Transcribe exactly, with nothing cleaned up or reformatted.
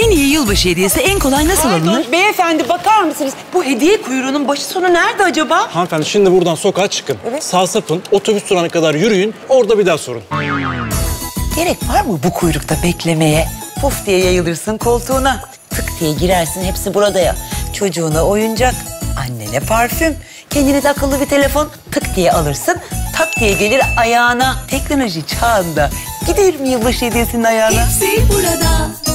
En iyi yılbaşı hediyesi en kolay nasıl Pardon, alınır? beyefendi bakar mısınız? Bu hediye kuyruğunun başı sonu nerede acaba? Hanımefendi şimdi buradan sokağa çıkın. Evet. Sağ sapın, otobüs durağına kadar yürüyün. Orada bir daha sorun. Gerek var mı bu kuyrukta beklemeye? Puf diye yayılırsın koltuğuna. Tık diye girersin, hepsi burada ya. Çocuğuna oyuncak, annene parfüm. Kendine de akıllı bir telefon, tık diye alırsın. Tak diye gelir ayağına. Teknoloji çağında gider mi yılbaşı hediyesinin ayağına? Hepsi burada.